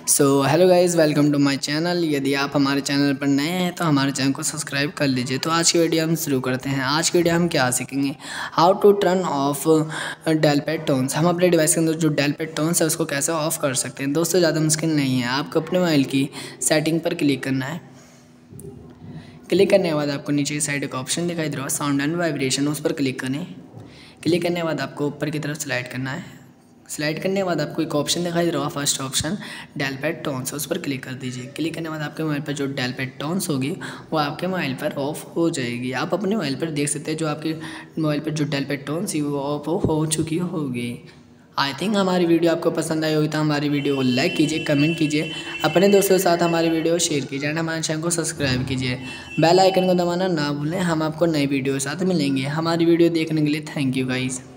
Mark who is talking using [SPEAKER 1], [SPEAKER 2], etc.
[SPEAKER 1] So hello guys, welcome to my channel. यदि आप हमारे चैनल पर नए हैं तो हमारे चैनल को सब्सक्राइब कर लीजिए। तो आज की वीडियो हम शुरू करते हैं। आज की वीडियो हम क्या सीखेंगे, how to turn off dial pad tones. हम अपने डिवाइस के अंदर जो डेल पैड टोन्स है उसको कैसे ऑफ कर सकते हैं। दोस्तों ज़्यादा मुश्किल नहीं है, आपको अपने मोबाइल की सेटिंग पर क्लिक करना है। क्लिक करने के बाद आपको नीचे की साइड एक ऑप्शन दिखाई दे रहा है, साउंड एंड वाइब्रेशन, उस पर क्लिक करें। क्लिक करने के बाद आपको ऊपर की तरफ स्लाइड करना है। स्लाइड करने के बाद आपको एक ऑप्शन दिखाई दे रहा है, first option dial pad tones, उस पर क्लिक कर दीजिए। क्लिक करने के बाद आपके मोबाइल पर जो डेल पैड टोन्स होगी वो आपके मोबाइल पर ऑफ हो जाएगी। आप अपने मोबाइल पर देख सकते हैं जो आपके मोबाइल पर जो डेल पैड टोन्स थी वो ऑफ हो चुकी होगी। आई थिंक हमारी वीडियो आपको पसंद आई होगी, तो हमारी वीडियो को लाइक कीजिए, कमेंट कीजिए, अपने दोस्तों के साथ हमारी वीडियो को शेयर कीजिए एंड हमारे चैनल को सब्सक्राइब कीजिए। बेल आइकन को दबाना ना भूलें। हम आपको नई वीडियो के साथ मिलेंगे। हमारी वीडियो देखने के लिए थैंक यू गाइस।